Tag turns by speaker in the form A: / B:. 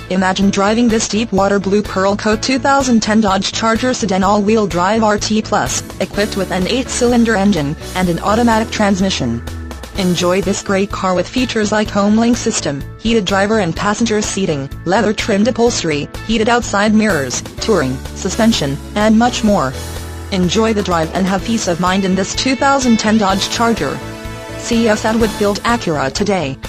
A: Imagine driving this deep water blue pearl coat 2010 Dodge Charger sedan all-wheel drive RT Plus, equipped with an 8-cylinder engine and an automatic transmission. Enjoy this great car with features like home link system, heated driver and passenger seating, leather-trimmed upholstery, heated outside mirrors, touring, suspension, and much more. Enjoy the drive and have peace of mind in this 2010 Dodge Charger. See us at Woodfield Acura today.